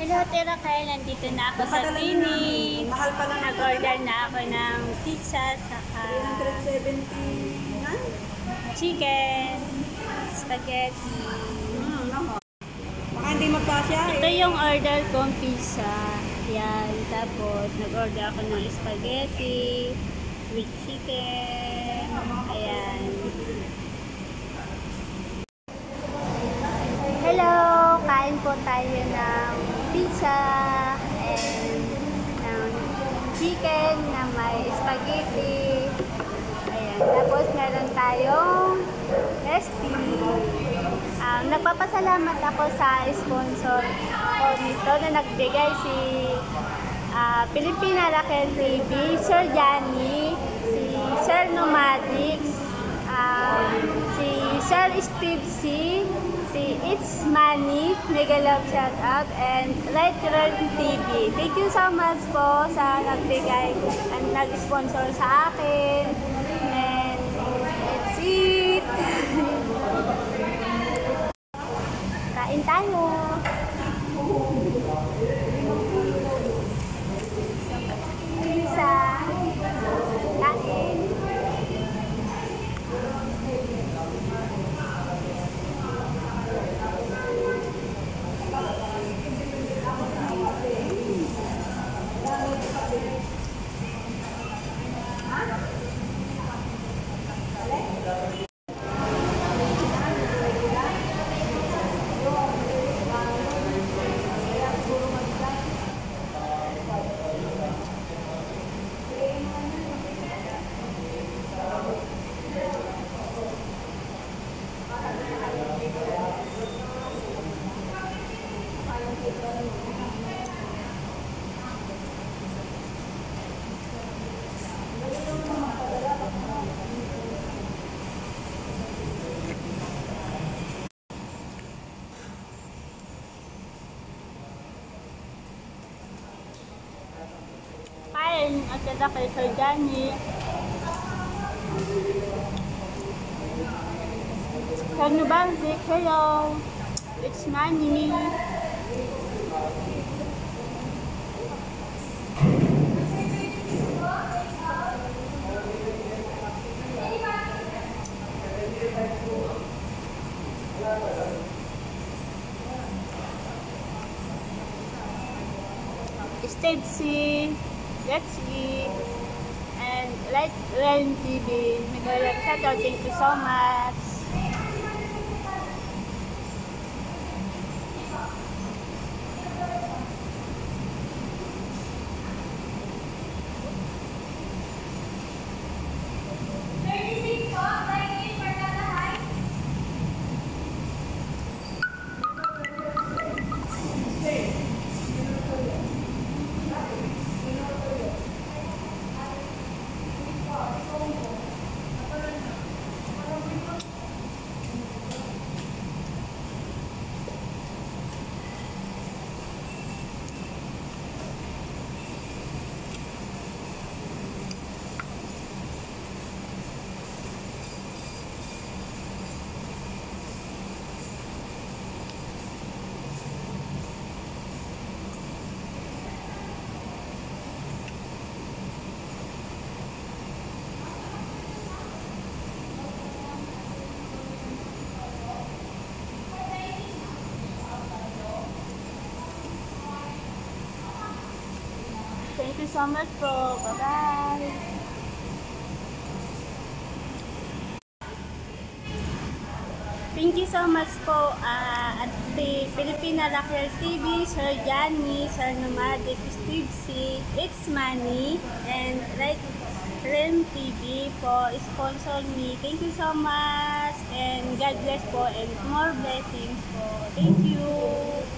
Hello, Tira Kyle. Nandito na ako sa Phoenix. Mahal pa lang. Nag-order na ako ng pizza, saka 379? chicken, spaghetti. Baka hindi magkasya eh. Ito yung order kong pizza. Yan. Tapos, nag-order ako ng spaghetti with chicken. Ayan. Hello! Kain po tayo ng pizza and ng chicken na may spaghetti. Ayan. Tapos, meron tayong resti. Nagpapasalamat ako sa sponsor ko nito na nagbigay si Pilipina Raquel TV, Sir Johnny, si Sir Nomadics, si Sir Steve C, si It's Money, mega love shout out, and Light World TV. Thank you so much po sa nagbigay and nag-sponsor sa akin. And that's it. Kain tayo. Pizza. Kain. Kain at saka kay Sir Johnny. Carnivaldic, hello. It's Money. Steve C, Let's Eat, and Light Realm TV. Mega love shout out. Thank you so much. Thank you so much po. Bye-bye. Thank you so much po at the Pilipina Raquel TV, Sir Johnny, Sir Nomadic, Steve C, It's Money, and Light Realm TV po sponsor me. Thank you so much and God bless po and more blessings po. Thank you.